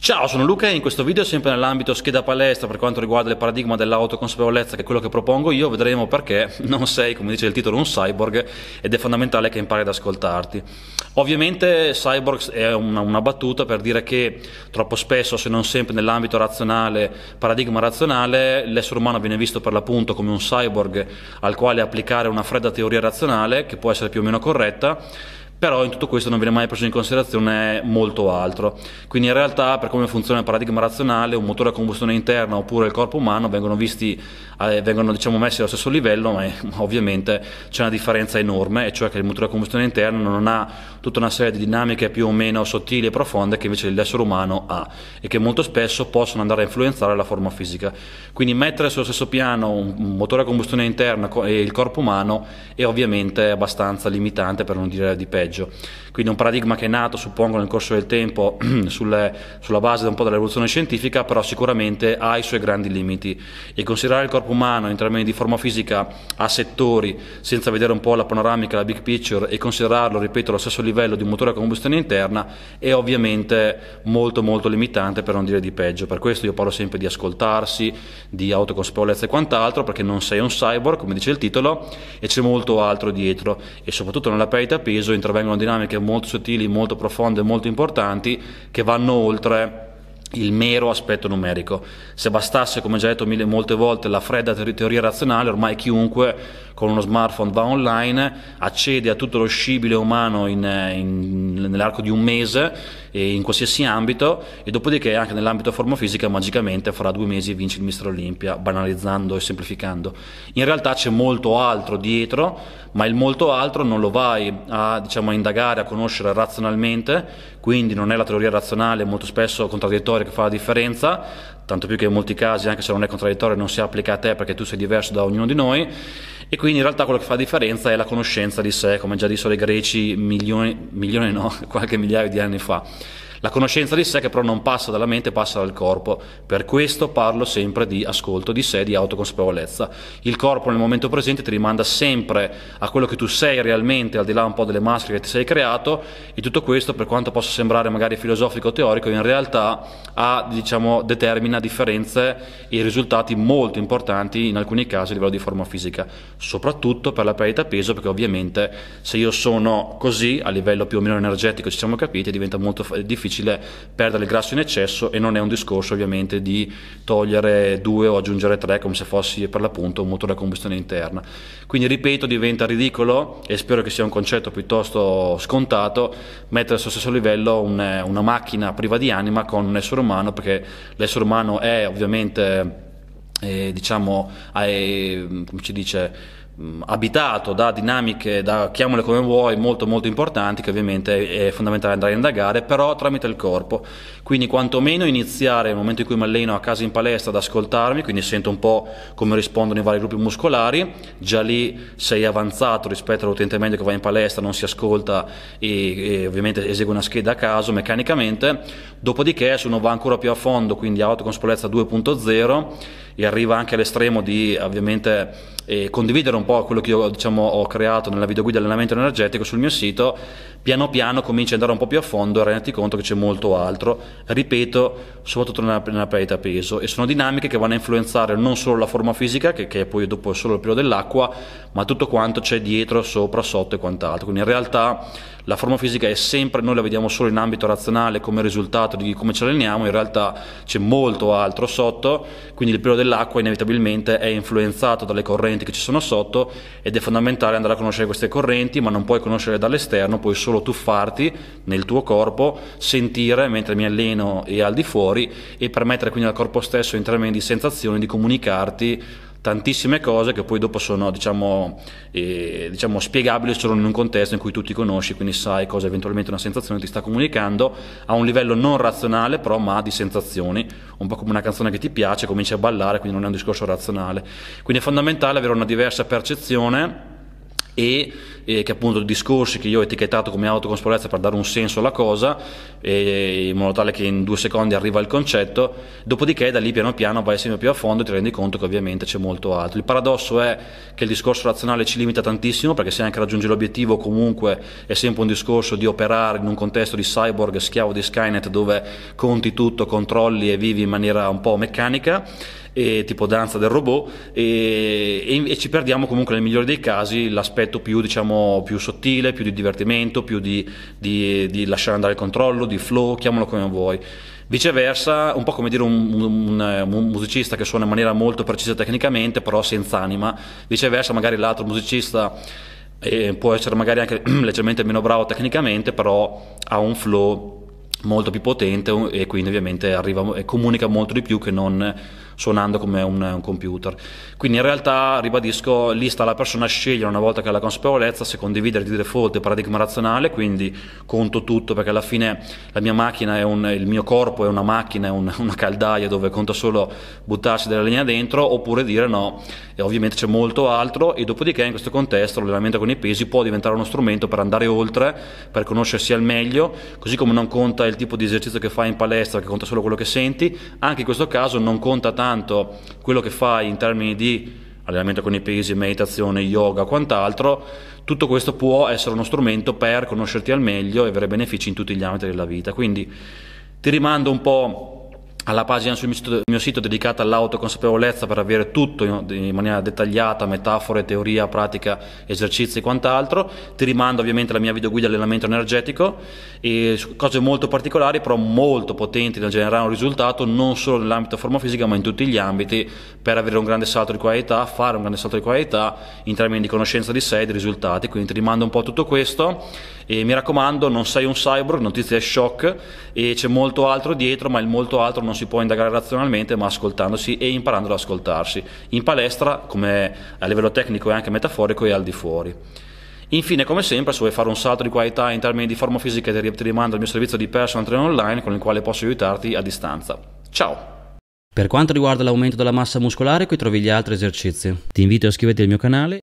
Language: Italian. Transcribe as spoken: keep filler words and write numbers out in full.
Ciao, sono Luca e in questo video, sempre nell'ambito scheda palestra per quanto riguarda il paradigma dell'autoconsapevolezza, che è quello che propongo io, vedremo perché non sei, come dice il titolo, un cyborg ed è fondamentale che impari ad ascoltarti. Ovviamente cyborg è una, una battuta per dire che troppo spesso, se non sempre nell'ambito razionale, paradigma razionale, l'essere umano viene visto per l'appunto come un cyborg al quale applicare una fredda teoria razionale che può essere più o meno corretta, però in tutto questo non viene mai preso in considerazione molto altro. Quindi in realtà, per come funziona il paradigma razionale, un motore a combustione interna oppure il corpo umano vengono visti, eh, vengono diciamo messi allo stesso livello, ma ovviamente c'è una differenza enorme, e cioè che il motore a combustione interna non ha tutta una serie di dinamiche più o meno sottili e profonde che invece l'essere umano ha, e che molto spesso possono andare a influenzare la forma fisica. Quindi mettere sullo stesso piano un motore a combustione interna e il corpo umano è ovviamente abbastanza limitante, per non dire di peggio. Quindi un paradigma che è nato, suppongo, nel corso del tempo sulle, sulla base un po' dell'evoluzione scientifica, però sicuramente ha i suoi grandi limiti, e considerare il corpo umano in termini di forma fisica a settori senza vedere un po' la panoramica, la big picture, e considerarlo, ripeto, allo stesso livello di un motore a combustione interna è ovviamente molto molto limitante, per non dire di peggio. Per questo io parlo sempre di ascoltarsi, di autoconsapevolezza e quant'altro, perché non sei un cyborg, come dice il titolo, e c'è molto altro dietro, e soprattutto nella perdita peso intervengono dinamiche molto sottili, molto profonde, molto importanti, che vanno oltre il mero aspetto numerico. Se bastasse, come già detto mille molte volte, la fredda teoria razionale, ormai chiunque con uno smartphone va online, accede a tutto lo scibile umano in, in, nell'arco di un mese, e in qualsiasi ambito, e dopodiché anche nell'ambito forma fisica magicamente fra due mesi vince il mister Olympia, banalizzando e semplificando. In realtà c'è molto altro dietro, ma il molto altro non lo vai a, diciamo, a indagare, a conoscere razionalmente, quindi non è la teoria razionale molto spesso contraddittoria che fa la differenza, tanto più che in molti casi, anche se non è contraddittoria, non si applica a te perché tu sei diverso da ognuno di noi. E quindi in realtà quello che fa la differenza è la conoscenza di sé, come già dissero i greci milioni, milioni no, qualche migliaio di anni fa. La conoscenza di sé che però non passa dalla mente, passa dal corpo. Per questo parlo sempre di ascolto di sé, di autoconsapevolezza. Il corpo nel momento presente ti rimanda sempre a quello che tu sei realmente, al di là un po' delle maschere che ti sei creato, e tutto questo, per quanto possa sembrare magari filosofico o teorico, in realtà ha, diciamo, determina differenze e risultati molto importanti in alcuni casi a livello di forma fisica, soprattutto per la perdita peso, perché ovviamente se io sono così a livello più o meno energetico, ci siamo capiti, diventa molto difficile perdere il grasso in eccesso, e non è un discorso ovviamente di togliere due o aggiungere tre come se fossi per l'appunto un motore a combustione interna. Quindi ripeto, diventa ridicolo, e spero che sia un concetto piuttosto scontato, mettere sullo stesso livello un, una macchina priva di anima con un essere umano, perché l'essere umano è ovviamente eh, diciamo è, come ci dice abitato da dinamiche, da, chiamole come vuoi, molto molto importanti, che ovviamente è fondamentale andare a indagare, però tramite il corpo. Quindi quantomeno iniziare nel momento in cui mi alleno a casa in palestra ad ascoltarmi, quindi sento un po' come rispondono i vari gruppi muscolari, già lì sei avanzato rispetto all'utente medio che va in palestra, non si ascolta e, e ovviamente esegue una scheda a caso meccanicamente. Dopodiché, se uno va ancora più a fondo, quindi autoconsapevolezza due punto zero, e arriva anche all'estremo di ovviamente eh, condividere un po' quello che io, diciamo, ho creato nella videoguida allenamento energetico sul mio sito, piano piano cominci ad andare un po' più a fondo e renderti conto che c'è molto altro, ripeto, soprattutto nella, nella perdita peso, e sono dinamiche che vanno a influenzare non solo la forma fisica, che, che poi dopo è solo il pelo dell'acqua, ma tutto quanto c'è dietro, sopra, sotto e quant'altro. Quindi in realtà la forma fisica è sempre, noi la vediamo solo in ambito razionale come risultato di come ci alleniamo, in realtà c'è molto altro sotto, quindi il pelo dell'acqua inevitabilmente è influenzato dalle correnti che ci sono sotto, ed è fondamentale andare a conoscere queste correnti, ma non puoi conoscerle dall'esterno, puoi solo tuffarti nel tuo corpo, sentire mentre mi alleno e al di fuori, e permettere quindi al corpo stesso, in termini di sensazioni, di comunicarti tantissime cose che poi dopo sono, diciamo, eh, diciamo spiegabili solo in un contesto in cui tu ti conosci, quindi sai cosa eventualmente una sensazione ti sta comunicando a un livello non razionale, però ma di sensazioni, un po' come una canzone che ti piace, cominci a ballare, quindi non è un discorso razionale. Quindi è fondamentale avere una diversa percezione e eh, che appunto discorsi che io ho etichettato come autoconsapevolezza per dare un senso alla cosa, e in modo tale che in due secondi arriva il concetto, dopodiché da lì piano piano vai sempre più a fondo e ti rendi conto che ovviamente c'è molto altro. Il paradosso è che il discorso razionale ci limita tantissimo, perché se anche raggiungi l'obiettivo comunque è sempre un discorso di operare in un contesto di cyborg, schiavo di Skynet, dove conti tutto, controlli e vivi in maniera un po' meccanica, e tipo danza del robot, e, e, e ci perdiamo comunque nel migliore dei casi l'aspetto più, diciamo, più sottile, più di divertimento, più di, di, di lasciare andare il controllo, di flow, chiamalo come vuoi. Viceversa, un po' come dire un, un, un musicista che suona in maniera molto precisa tecnicamente, però senza anima. Viceversa, magari l'altro musicista eh, può essere magari anche leggermente meno bravo tecnicamente, però ha un flow molto più potente e quindi ovviamente arriva e comunica molto di più che non suonando come un, un computer. Quindi in realtà, ribadisco, lì sta la persona a scegliere, una volta che ha la consapevolezza, se condividere di default il paradigma razionale, quindi conto tutto, perché alla fine la mia macchina è un, il mio corpo è una macchina, è un, una caldaia dove conta solo buttarsi della linea dentro, oppure dire no, e ovviamente c'è molto altro, e dopodiché in questo contesto l'allenamento con i pesi può diventare uno strumento per andare oltre, per conoscersi al meglio, così come non conta il tipo di esercizio che fai in palestra, che conta solo quello che senti. Anche in questo caso non conta tanto quello che fai in termini di allenamento con i pesi, meditazione, yoga, quant'altro. Tutto questo può essere uno strumento per conoscerti al meglio e avere benefici in tutti gli ambiti della vita. Quindi ti rimando un po' alla pagina sul mio sito, mio sito dedicata all'autoconsapevolezza, per avere tutto in, in maniera dettagliata, metafore, teoria, pratica, esercizi e quant'altro. Ti rimando ovviamente alla mia videoguida allenamento energetico, e cose molto particolari però molto potenti nel generare un risultato non solo nell'ambito forma fisica ma in tutti gli ambiti, per avere un grande salto di qualità, fare un grande salto di qualità in termini di conoscenza di sé e di risultati. Quindi ti rimando un po' a tutto questo, e mi raccomando, non sei un cyborg, notizia shock, e c'è molto altro dietro, ma il molto altro non si può indagare razionalmente ma ascoltandosi e imparando ad ascoltarsi in palestra, come a livello tecnico e anche metaforico, e al di fuori. Infine, come sempre, se vuoi fare un salto di qualità in termini di forma fisica, ti rimando al mio servizio di personal trainer online, con il quale posso aiutarti a distanza. Ciao! Per quanto riguarda l'aumento della massa muscolare, qui trovi gli altri esercizi. Ti invito a iscriverti al mio canale